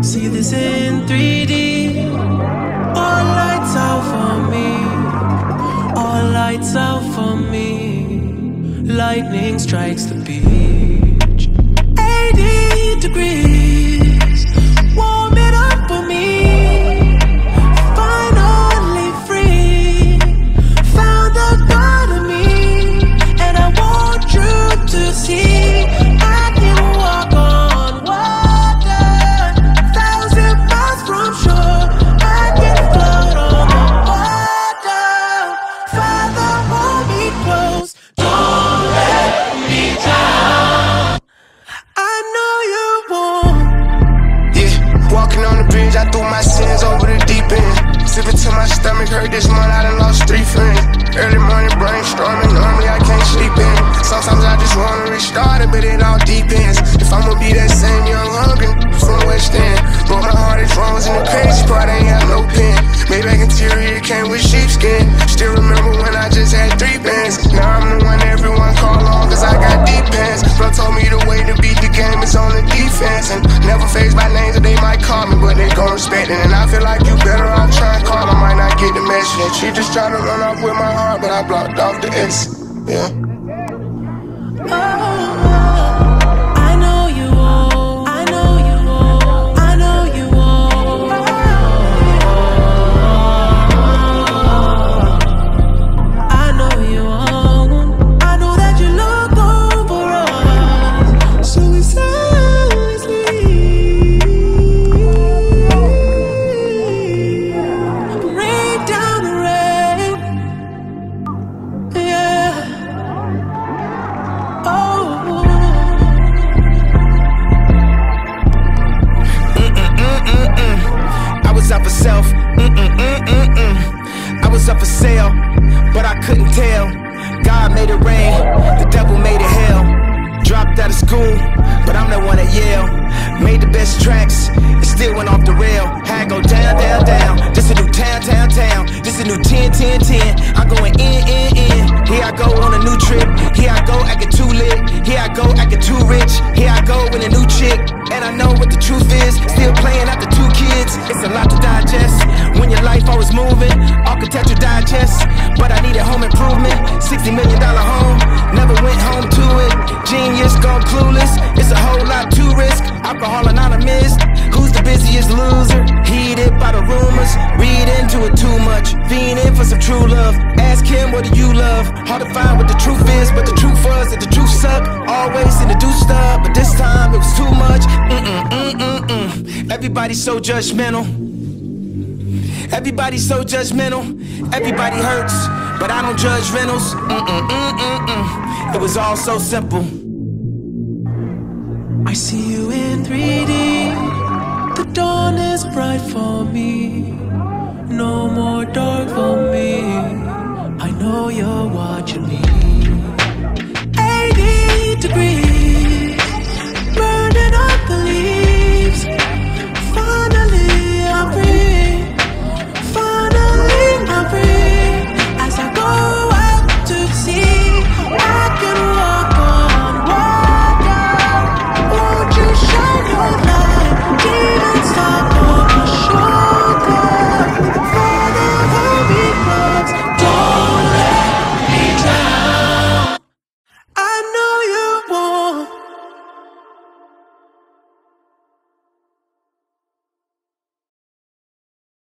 See this in 3D. All lights out for me. All lights out for me. Lightning strikes the beach. 80 degrees. Warm it up for me. Finally free. Found the God of me. And I want you to see. I can walk on water. 1,000 miles from shore. I can float on the water. Father, hold me close. Don't let me down. I know you won't. Yeah, walking on the bridge, I threw my sins over the deep end. Sipping till my stomach hurt this month, I done lost 3 friends. Early morning brainstorming, normally I can't sleep in. Sometimes I just wanna restart it, but it all depends. If I'ma be that same young hungry from West End. But my heart is wrong, was in the crazy part, I ain't have no pen. Maybach interior came with sheepskin. Still remember when I just had 3 bands. Now I'm the one everyone call on, cause I got deep pants. Bro told me the way to beat the game is on the defense. And never faced by names that they might call me, but they gon' respect it. And I feel like you better off trying to call, I might not get the message. And she just try to run off with my heart, but I blocked off the S. Yeah. I know you won't. I know you won't. I know you won't. I know you won't. I know that you look over us so ceaselessly. Rain down the rain. Yeah. I was up for self, I was up for sale, but I couldn't tell. God made it rain, the devil made it hell. Dropped out of school, but I'm the one at Yale. Made the best tracks, it still went off the rail. Had go down, down, down. This a new town, town, town. This a new 10, 10, 10. I'm going in. Here I go on a new trip. Here I go acting too lit. Here I go acting too rich. Here I go with a new chick. And I know what the truth is. Still playing after 2 kids. It's a lot to digest. When your life always moving. Architecture digest. But I needed home improvement. $60 million home. Never went home to it. Genius gone clueless. It's a whole lot to risk. Alcohol Anonymous. Who's the busiest loser? Heated by the rumors. Read into it too much. Fiending for some true love. Ask him, what do you love? Hard to find what the truth is, but the truth was that the truth sucked. Always in the do stuff, but this time it was too much. Everybody's so judgmental. Everybody's so judgmental. Everybody hurts, but I don't judge rentals. It was all so simple. I see you in 3D. The dawn is bright for me. No more dark for me. I know you're watching me. 80 degrees.